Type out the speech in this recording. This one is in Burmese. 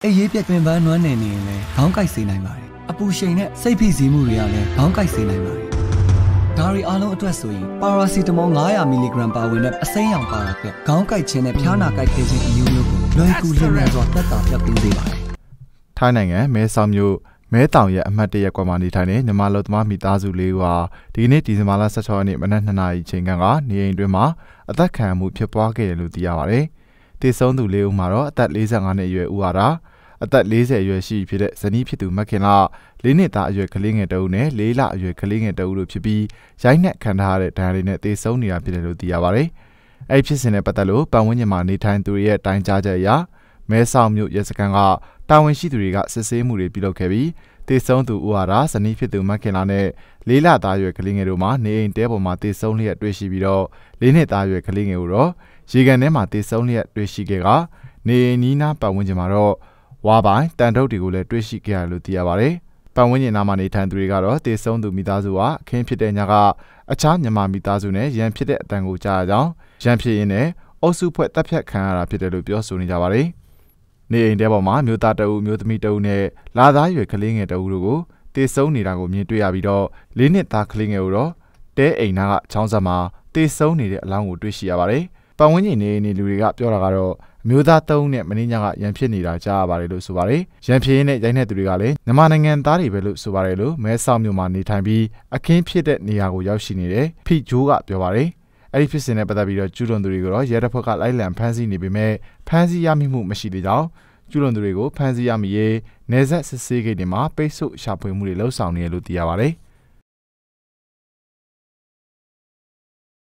အေးရေးပြက်ပင်ပန်းနွမ်းနေနေရင်လည်းခေါင်းကိုက်စေနိုင်ပါတယ်အပူရှိန်နဲ့စိတ်ဖိစီးမှုတွေကလည်းခေါင်းကိုက်စေနိုင်ပါတယ်ဒါရီအားလုံးအတွက်ဆိုရင်ပါရာစီတမော900 mg ပါဝင်တဲ့အစိမ်းရောင်ပါရာကခေါင်းကိုက်ခြင်းနဲ့ဖျားနာကိုက်ခဲခြင်းအမျိုးမျိုးကိုလွယ်ကူလျင်မြန်စွာသက်သာပြတ်ပေးစေပါတယ်ထိုင်းနိုင်ငံမဲဆောက်မြို့မဲတောင်ရဲ့အမှတ်တရကွာမှာနေထိုင်တဲ့မြန်မာလူသမားမိသားစုလေးဦးဟာဒီကနေ့ဒီဇင်ဘာလ16ရက်နေ့မနက်2 နာရီချိန်ကနေအိမ်တွင်မှာအသက်ခံမှုဖြစ်ပွားခဲ့တယ်လို့သိရပါတယ်။တည်ဆုံးသူလေးဦးမှာတော့အသက်45နှစ်အရွယ်ဦးဟာအသက်40အရွယ်ရှိဖြစ်တဲ့ဇနီးဖြစ်သူမခင်လာ4နှစ်သားအရွယ်ကလေးငယ်တဦးနဲ့4လအရွယ်ကလေးငယ်တဦးတို့ဖြစ်ပြီးရိုက်နှက်ခံထားရတဲ့ဒဏ်ရာတွေနဲ့တည်ဆုံးနေတာဖြစ်တယ်လို့သိရပါတယ်။အဲ့ဖြစ်စဉ်နဲ့ပတ်သက်လို့ပတ်ဝန်းကျင်မှာနေထိုင်သူတွေရဲ့တိုင်ကြားချက်အရမဲဆောက်မြို့ရဲစခန်းကတာဝန်ရှိသူတွေကစစ်ဆေးမှုတွေပြုလုပ်ခဲ့ပြီးတည်ဆုံးသူဦးဟာဇနီးဖြစ်သူမခင်လာနဲ့4လသားရွယ်ကလေးငယ်တို့မှာနေအိမ်တဲပေါ်မှာတည်ဆုံးလျက်တွေ့ရှိပြီးတော့4နှစ်သားရွယ်ကလေးငယ်ကိုတော့ရေကန်ထဲမှာတည်ဆုံးလျက်တွေ့ရှိခဲ့ကနေအိမ်နီးနားပတ်ဝန်းကျင်မှာတော့ဝါပိုင်တန်တုပ်တွေကိုလည်းတွေ့ရှိခဲ့ရလို့သိရပါတယ်။ပတ်ဝန်းကျင်နားမှာနေထိုင်သူတွေကတော့တည်ဆုံးသူမိသားစုဟာအခင်းဖြစ်တဲ့ညကအခြားမြန်မာမိသားစုနဲ့ရန်ဖြစ်တဲ့အတန်ကိုကြားရကြောင်းရန်ဖြစ်ရင်းနဲ့အုပ်စုဖွဲ့တပ်ဖြတ်ခံရတာဖြစ်တယ်လို့ပြောဆိုနေကြပါတယ်။နေအိမ်တဲပေါ်မှာမြို့သားတအုပ်မြို့သမီးတအုပ်နဲ့လာသားရွယ်ကလေးငယ်တအုပ်တို့ကိုတည်ဆုံးနေတာကိုမြင်တွေ့ရပြီးတော့4နှစ်သားကလေးငယ်ကိုတော့တဲအိမ်နာကချောင်းဆက်မှာတည်ဆုံးနေတဲ့အလောင်းကိုတွေ့ရှိရပါတယ်။ပတ်ဝန်းကျင်နေလူတွေကပြောတာကတော့မျိုးသား3နဲ့မင်းညကရန်ဖြစ်နေတာကြားရပါတယ်လို့ဆိုပါတယ်။ရန်ဖြစ်ရင်းနဲ့ရိုက်နှက်သူတွေကလည်းမြန်မာနိုင်ငံသားတွေပဲလို့ဆိုပါတယ်လို့မဲဆောက်မြို့မှာနေထိုင်ပြီးအခင်းဖြစ်တဲ့နေရာကိုရောက်ရှိနေတဲ့ဖိဂျိုးကပြောပါတယ်။အဲ့ဒီဖြစ်စဉ်နဲ့ပတ်သက်ပြီးတော့ကျူးလွန်သူတွေကိုတော့ရဲတပ်ဖွဲ့ကလိုက်လံဖမ်းဆီးနေပေမဲ့ဖမ်းဆီးရမိမှုမရှိသေးကြောင်းကျူးလွန်သူတွေကိုဖမ်းဆီးရမိရေးနေဆက်စစ်ဆေးဂိတ်တွေမှာပိတ်ဆို့ရှာဖွေမှုတွေလှုပ်ဆောင်နေရလို့သိရပါတယ်။